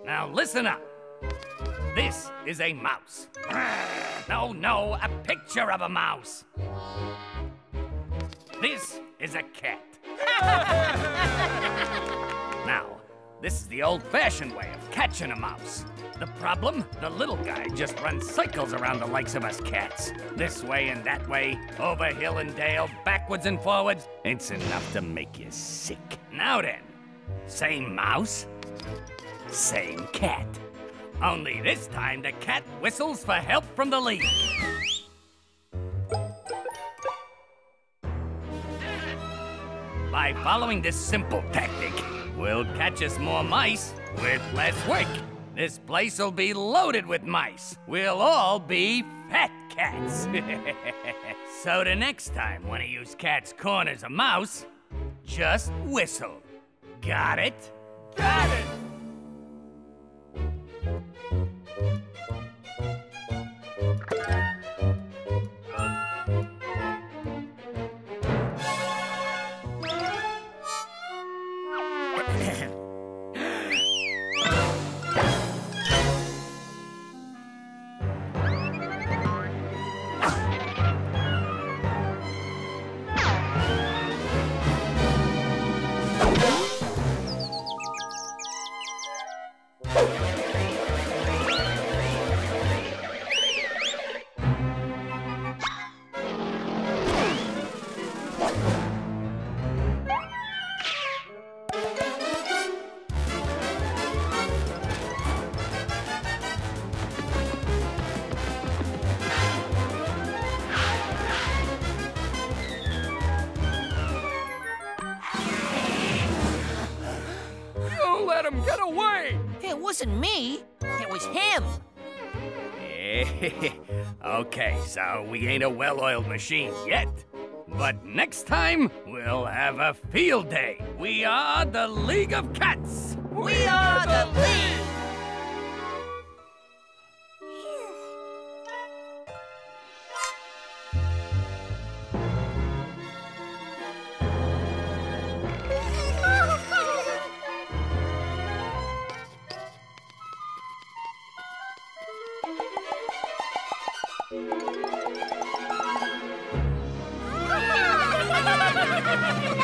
Now listen up. This is a mouse. No, a picture of a mouse. This is a cat. Now, this is the old-fashioned way of catching a mouse. The problem? The little guy just runs cycles around the likes of us cats. This way and that way, over hill and dale, backwards and forwards. It's enough to make you sick. Now then, same mouse, same cat. Only this time the cat whistles for help from the lead. By following this simple tactic, we'll catch us more mice with less work. This place will be loaded with mice. We'll all be fat cats. So the next time one of you cats corners a mouse, just whistle. Got it? Got it! Let him get away! It wasn't me. It was him. Okay, so we ain't a well-oiled machine yet. But next time, we'll have a field day. We are the League of Cats. We are the League. Ha ha ha ha!